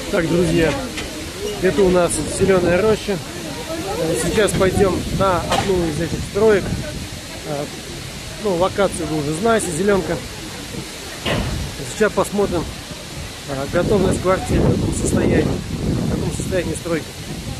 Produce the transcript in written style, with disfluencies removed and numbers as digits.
Так, друзья, это у нас зеленая роща. Сейчас пойдем на одну из этих строек. Ну, локацию вы уже знаете, зеленка. Сейчас посмотрим готовность квартиры, в каком состоянии стройка.